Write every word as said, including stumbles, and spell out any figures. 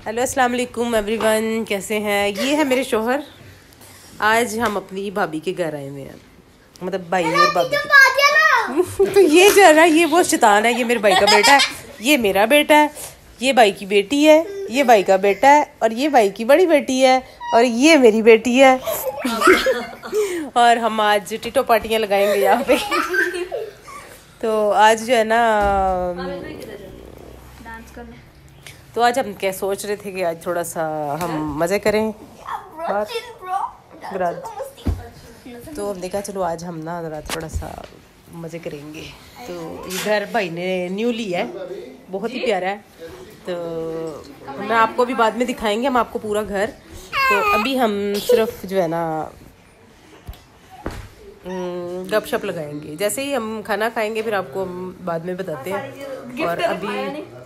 Hello अस्सलाम वालेकुम everyone, कैसे हैं? ये है मेरे शोहर। आज हम अपनी भाभी के घर आए हुए हैं, मतलब भाई और भाभी के। तो ये जो है ना, ये वो शैतान है। ये मेरे भाई का बेटा है, ये मेरा बेटा है, ये भाई की बेटी है, ये भाई का बेटा है, और ये भाई की बड़ी बेटी है, और ये मेरी बेटी है। और हम आज टिटो पार्टियाँ लगाएंगे यहाँ पे। तो आज जो है ना, तो आज हम क्या सोच रहे थे कि आज थोड़ा सा हम मज़े करें बात। तो हमने कहा चलो आज हम ना ज़रा थोड़ा सा मज़े करेंगे। तो ये घर भाई ने न्यू लिया है, बहुत ही प्यारा है। तो मैं आपको भी बाद में दिखाएंगे हम आपको पूरा घर। तो अभी हम सिर्फ जो है ना गपशप लगाएंगे। जैसे ही हम खाना खाएंगे फिर आपको हम बाद में बताते हैं। और अभी